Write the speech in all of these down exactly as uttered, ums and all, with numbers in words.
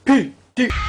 ピーディー。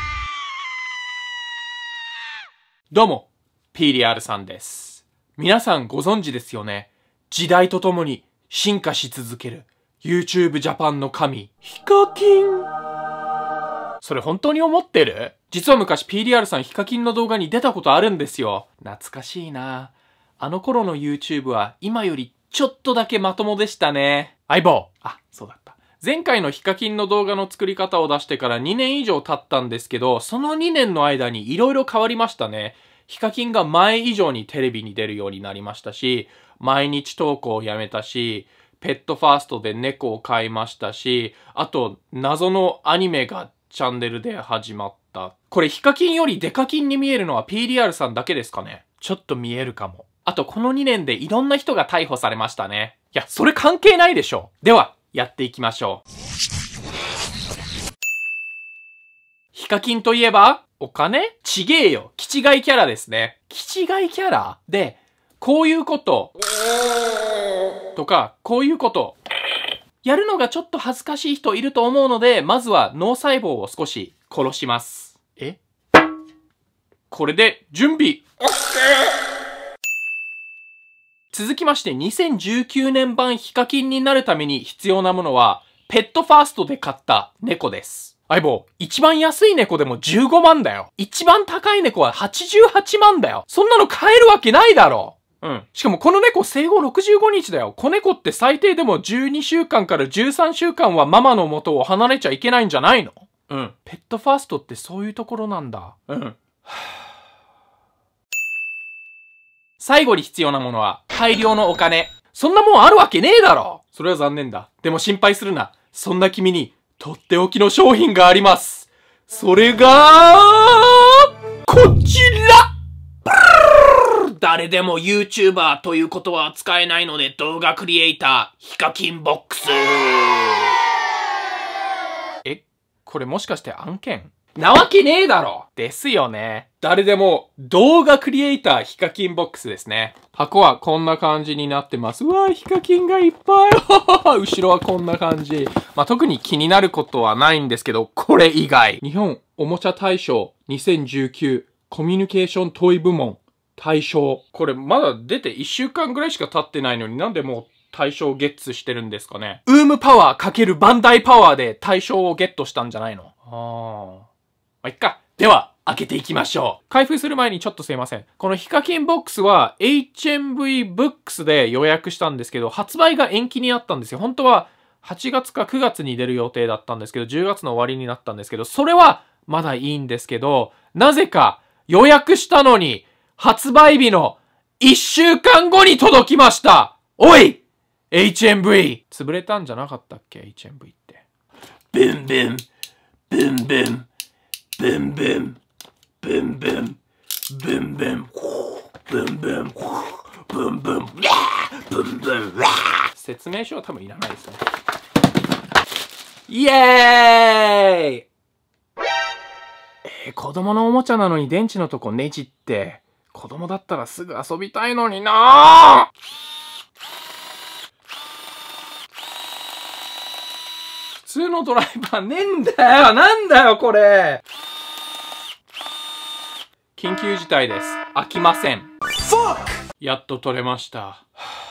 どうも、ピーディーアール さんです。皆さんご存知ですよね。時代とともに進化し続ける YouTube ジャパンの神、ヒカキン。それ本当に思ってる？実は昔 ピーディーアール さんヒカキンの動画に出たことあるんですよ。懐かしいな。あの頃の YouTube は今よりちょっとだけまともでしたね。相棒。あ、そうだった。前回のヒカキンの動画の作り方を出してからにねん以上経ったんですけど、そのにねんの間に色々変わりましたね。ヒカキンが前以上にテレビに出るようになりましたし、毎日投稿をやめたし、ペットファーストで猫を飼いましたし、あと謎のアニメがチャンネルで始まった。これヒカキンよりデカキンに見えるのは ピーディーアール さんだけですかね。ちょっと見えるかも。あとこのにねんでいろんな人が逮捕されましたね。いや、それ関係ないでしょ。では、やっていきましょう。ヒカキンといえば、お金？ちげえよ。気違いキャラですね。気違いキャラで、こういうこと、とか、こういうこと、やるのがちょっと恥ずかしい人いると思うので、まずは脳細胞を少し殺します。え？これで準備。続きまして、にせんじゅうきゅうねん版ヒカキンになるために必要なものは、ペットファーストで買った猫です。相棒、一番安い猫でもじゅうごまんだよ。一番高い猫ははちじゅうはちまんだよ。そんなの買えるわけないだろ。うん。しかもこの猫生後ろくじゅうごにちだよ。子猫って最低でもじゅうにしゅうかんからじゅうさんしゅうかんはママの元を離れちゃいけないんじゃないの？うん。ペットファーストってそういうところなんだ。うん。最後に必要なものは大量のお金。そんなもんあるわけねえだろ。それは残念だ。でも心配するな。そんな君にとっておきの商品があります。それが、こちら！誰でも YouTuber ということは使えないので動画クリエイター、ヒカキンボックス。え、これもしかして案件？なわけねえだろ！ですよね。誰でも動画クリエイターヒカキンボックスですね。箱はこんな感じになってます。うわー、ヒカキンがいっぱい後ろはこんな感じ。まあ、特に気になることはないんですけど、これ以外。日本おもちゃ大賞にせんじゅうきゅうコミュニケーショントイ部門大賞。これまだ出ていっしゅうかんぐらいしか経ってないのになんでもう大賞をゲッツしてるんですかね。ウームパワー×バンダイパワーで大賞をゲットしたんじゃないの？ああ。まあ、いっか。では、開けていきましょう。開封する前にちょっとすいません。このヒカキンボックスは エイチエムブイ ブックスで予約したんですけど、発売が延期になったんですよ。本当ははちがつかくがつに出る予定だったんですけど、じゅうがつの終わりになったんですけど、それはまだいいんですけど、なぜか予約したのに発売日のいっしゅうかんごに届きました。おい！ エイチエムブイ！ 潰れたんじゃなかったっけ？ エイチエムブイ って。ブンブン、ブンブン。ブンブン、ブンブン、ブンブン、ブンブン、ブンブン、ブンブン、説明書は多分いらないですね。イエーイ！えー、子供のおもちゃなのに電池のとこネジって、子供だったらすぐ遊びたいのになぁ！普通のドライバーねえんだよ！なんだよこれ！緊急事態です。開きません。やっと取れました。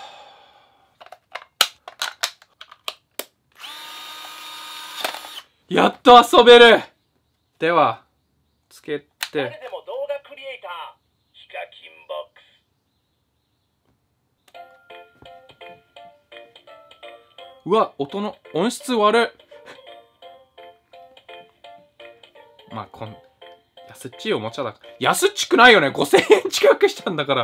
やっと遊べる。では、つけて。 誰でも動画クリエイター、ヒカキンボックス。 うわ、音の音質悪い。まあ、こん、安っちいおもちゃだから。安っちくないよね。ごせんえん近くしたんだから。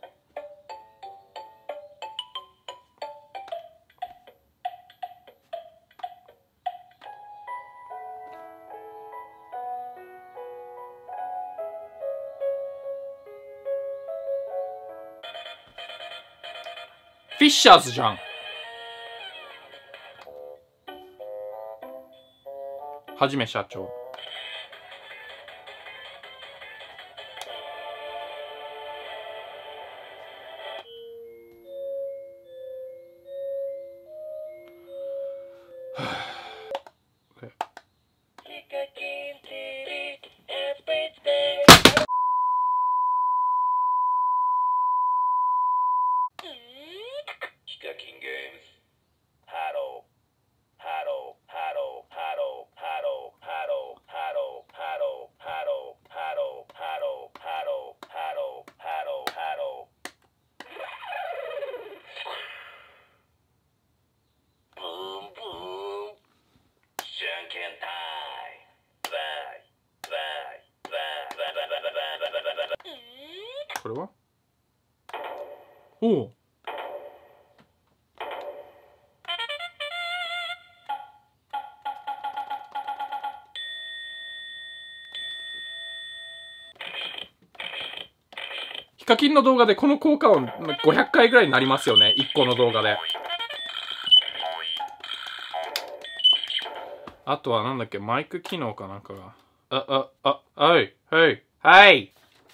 フィッシャーズじゃん。はじめ社長。 これはおう。ヒカキンの動画でこの効果音ごひゃっかいぐらいになりますよね。いっこの動画で。あとはなんだっけ、マイク機能かなんかが。あ、あ、あ、はい、はい、はい。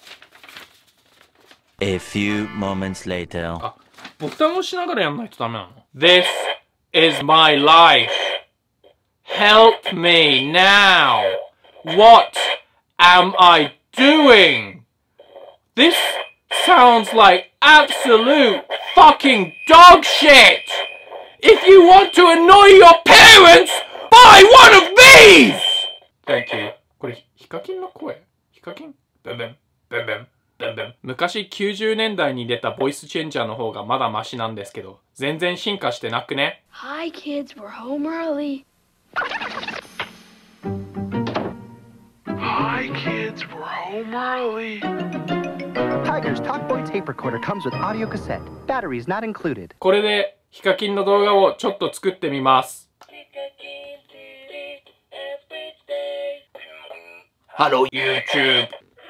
A few moments later. あ、ボタンを押しながらやんないとダメなの？ This is my life. Help me now. What am I doing? This sounds like absolute fucking dog shit. If you want to annoy your parents, buy one of these! Thank you. これ、ヒカキンの声？ヒカキン？ブンブン、ブンブン、ブンブン。昔きゅうじゅうねんだいに出たボイスチェンジャーの方がまだマシなんですけど、全然進化してなくね？ Hi kids, we're home early. Hi kids, we're home early. Tiger's Talkboy tape recorder comes with audio cassette. Batteries not included. これでヒカキンの動画をちょっと作ってみます。Hello YouTube。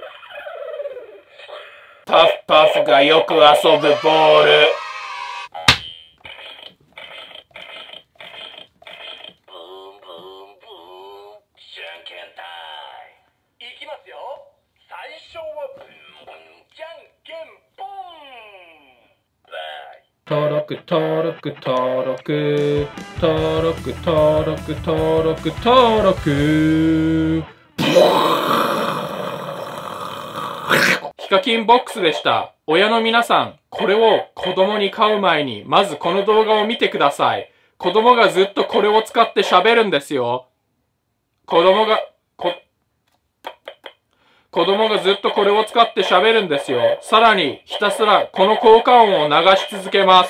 パフパフがよく遊ぶボール。 いきますよ。最初はブンブンじゃんけんぽん。 登録登録登録登録登録登録登録。ヒカキンボックスでした。親の皆さん、これを子供に買う前にまずこの動画を見てください。子供がずっとこれを使って喋るんですよ。子供がこ子供がずっとこれを使って喋るんですよ。さらに、ひたすらこの効果音を流し続けます。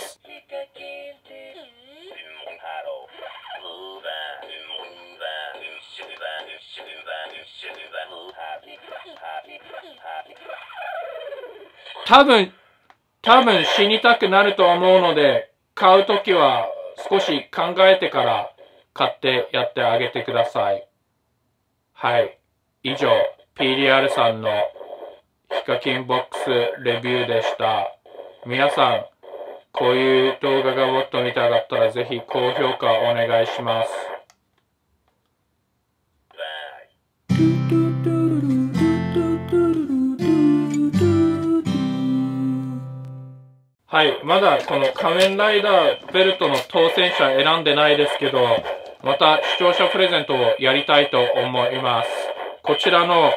多分、多分死にたくなると思うので、買うときは少し考えてから買ってやってあげてください。はい。以上。ピーディーアール さんのヒカキンボックスレビューでした。皆さん、こういう動画がもっと見たかったらぜひ高評価お願いします。はい、まだこの仮面ライダーベルトの当選者選んでないですけど、また視聴者プレゼントをやりたいと思います。こちらの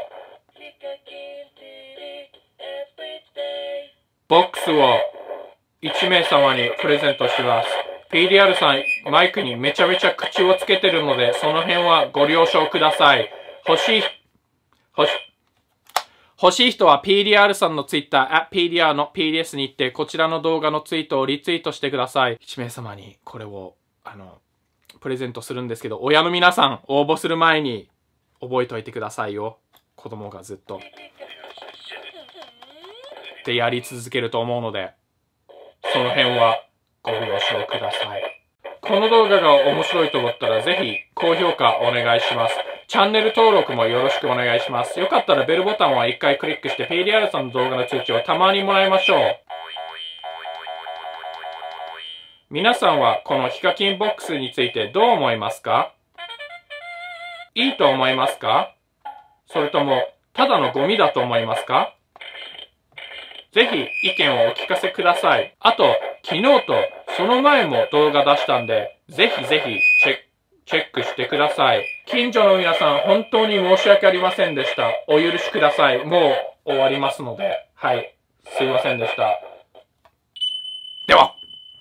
ボックスをいちめいさまにプレゼントします。ピーディーアール さん、マイクにめちゃめちゃ口をつけてるので、その辺はご了承ください。欲しい、欲し、欲しい人は ピーディーアール さんのツイッター、at ピーディーアール の ピーディーエス に行って、こちらの動画のツイートをリツイートしてください。いちめいさまにこれを、あの、プレゼントするんですけど、親の皆さん、応募する前に、覚えておいてくださいよ。子供がずっと。でやり続けると思うので、その辺はご了承ください。この動画が面白いと思ったらぜひ高評価お願いします。チャンネル登録もよろしくお願いします。よかったらベルボタンは一回クリックして ピーディーアール さんの動画の通知をたまにもらいましょう。皆さんはこのヒカキンボックスについてどう思いますか？いいと思いますか？それとも、ただのゴミだと思いますか？ぜひ意見をお聞かせください。あと、昨日とその前も動画出したんで、ぜひぜひチェック、チェックしてください。近所の皆さん、本当に申し訳ありませんでした。お許しください。もう終わりますので。はい。すいませんでした。